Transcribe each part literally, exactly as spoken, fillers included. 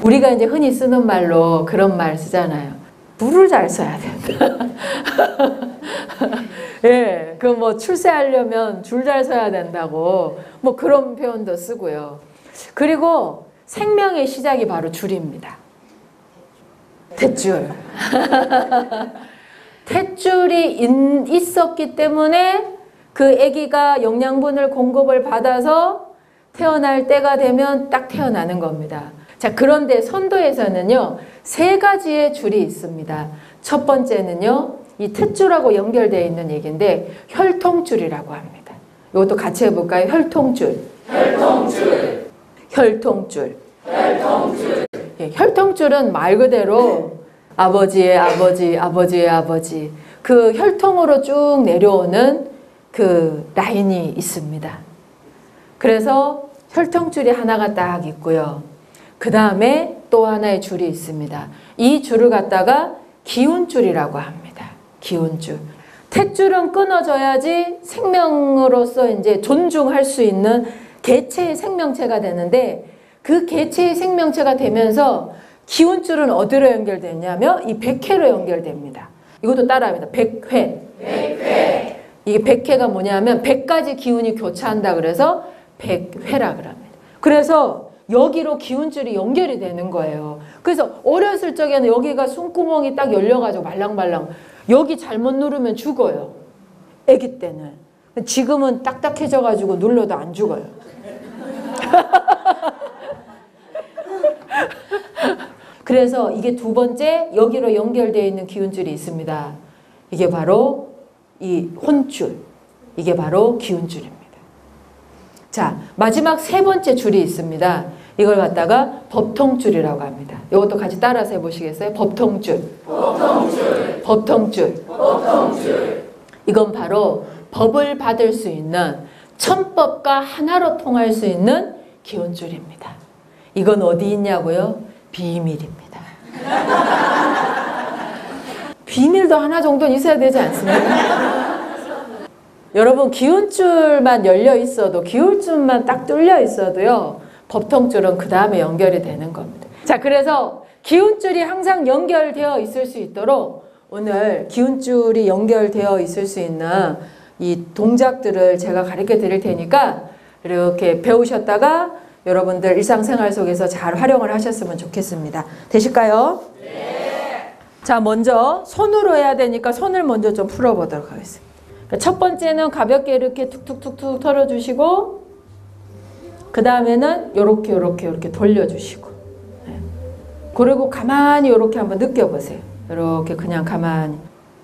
우리가 이제 흔히 쓰는 말로 그런 말 쓰잖아요. 물을 잘 써야 된다. 예, 그 뭐 출세하려면 줄 잘 서야 된다고 뭐 그런 표현도 쓰고요. 그리고 생명의 시작이 바로 줄입니다. 탯줄. 탯줄이 있었기 때문에 그 아기가 영양분을 공급을 받아서 태어날 때가 되면 딱 태어나는 겁니다. 자, 그런데 선도에서는요, 세 가지의 줄이 있습니다. 첫 번째는요, 이 탯줄하고 연결되어 있는 얘기인데 혈통줄이라고 합니다. 이것도 같이 해볼까요? 혈통줄. 혈통줄. 혈통줄. 혈통줄. 예, 혈통줄은 말 그대로 아버지의 아버지, 아버지의 아버지, 그 혈통으로 쭉 내려오는 그 라인이 있습니다. 그래서 혈통줄이 하나가 딱 있고요. 그 다음에 또 하나의 줄이 있습니다. 이 줄을 갖다가 기운줄이라고 합니다. 기운줄. 탯줄은 끊어져야지 생명으로서 이제 존중할 수 있는 개체의 생명체가 되는데 그 개체의 생명체가 되면서 기운줄은 어디로 연결되냐면 이 백회로 연결됩니다. 이것도 따라합니다. 백회. 백회. 이게 백회가 뭐냐면 백 가지 기운이 교차한다 그래서 백회라 그럽니다. 그래서 여기로 기운줄이 연결이 되는 거예요. 그래서 어렸을 적에는 여기가 숨구멍이 딱 열려가지고 말랑말랑 여기 잘못 누르면 죽어요. 아기 때는. 지금은 딱딱해져가지고 눌러도 안 죽어요. 그래서 이게 두 번째 여기로 연결되어 있는 기운줄이 있습니다. 이게 바로 이 혼줄. 이게 바로 기운줄입니다. 자, 마지막 세 번째 줄이 있습니다. 이걸 갖다가 법통줄이라고 합니다. 이것도 같이 따라서 해보시겠어요? 법통줄. 법통줄. 법통줄. 법통줄. 이건 바로 법을 받을 수 있는 천법과 하나로 통할 수 있는 기운줄입니다. 이건 어디 있냐고요? 비밀입니다. 비밀도 하나 정도는 있어야 되지 않습니까? 여러분 기운줄만 열려 있어도 기울줄만 딱 뚫려 있어도요. 법통줄은 그 다음에 연결이 되는 겁니다. 자, 그래서 기운줄이 항상 연결되어 있을 수 있도록 오늘 기운줄이 연결되어 있을 수 있는 이 동작들을 제가 가르쳐 드릴 테니까 이렇게 배우셨다가 여러분들 일상생활 속에서 잘 활용을 하셨으면 좋겠습니다. 되실까요? 네. 자, 먼저 손으로 해야 되니까 손을 먼저 좀 풀어보도록 하겠습니다. 첫 번째는 가볍게 이렇게 툭툭툭툭 털어주시고 그 다음에는 요렇게 요렇게 요렇게 돌려주시고 네. 그리고 가만히 요렇게 한번 느껴보세요. 요렇게 그냥 가만히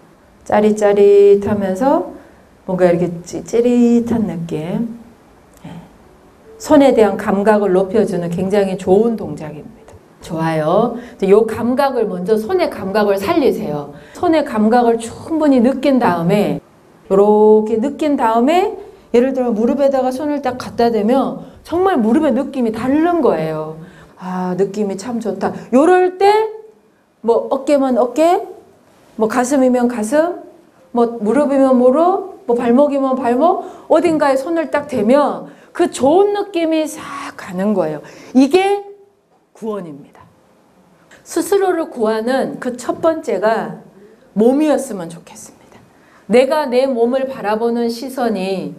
짜릿짜릿하면서 뭔가 이렇게 찌릿한 느낌. 네. 손에 대한 감각을 높여주는 굉장히 좋은 동작입니다. 좋아요. 이 감각을 먼저 손의 감각을 살리세요. 손의 감각을 충분히 느낀 다음에 이렇게 느낀 다음에 예를 들어 무릎에다가 손을 딱 갖다 대면 정말 무릎의 느낌이 다른 거예요. 아, 느낌이 참 좋다. 요럴 때 뭐 어깨면 어깨, 뭐 가슴이면 가슴, 뭐 무릎이면 무릎, 뭐 발목이면 발목 어딘가에 손을 딱 대면 그 좋은 느낌이 싹 가는 거예요. 이게 구원입니다. 스스로를 구하는 그 첫 번째가 몸이었으면 좋겠습니다. 내가 내 몸을 바라보는 시선이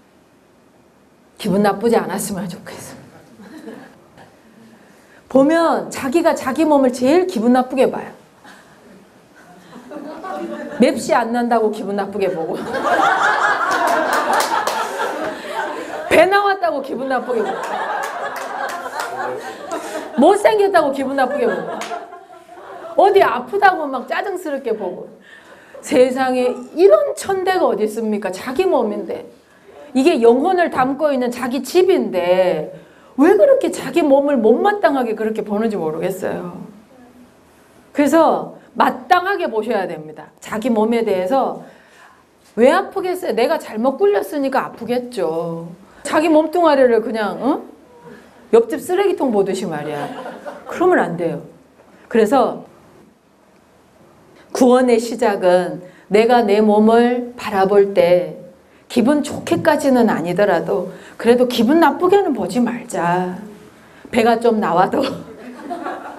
기분 나쁘지 않았으면 좋겠어요. 보면 자기가 자기 몸을 제일 기분 나쁘게 봐요. 맵시 안 난다고 기분 나쁘게 보고 배 나왔다고 기분 나쁘게 보고 못생겼다고 기분 나쁘게 보고 어디 아프다고 막 짜증스럽게 보고 세상에 이런 천대가 어디 있습니까? 자기 몸인데 이게 영혼을 담고 있는 자기 집인데 왜 그렇게 자기 몸을 못마땅하게 그렇게 보는지 모르겠어요. 그래서 마땅하게 보셔야 됩니다. 자기 몸에 대해서 왜 아프겠어요? 내가 잘못 굴렸으니까 아프겠죠. 자기 몸뚱아리를 그냥 어? 옆집 쓰레기통 보듯이 말이야. 그러면 안 돼요. 그래서 구원의 시작은 내가 내 몸을 바라볼 때 기분 좋게까지는 아니더라도 그래도 기분 나쁘게는 보지 말자. 배가 좀 나와도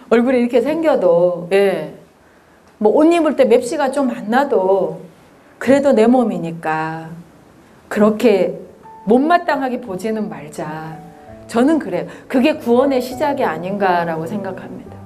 얼굴이 이렇게 생겨도, 예. 뭐 옷 입을 때 맵시가 좀 안 나도 그래도 내 몸이니까 그렇게 못마땅하게 보지는 말자. 저는 그래요. 그게 구원의 시작이 아닌가라고 생각합니다.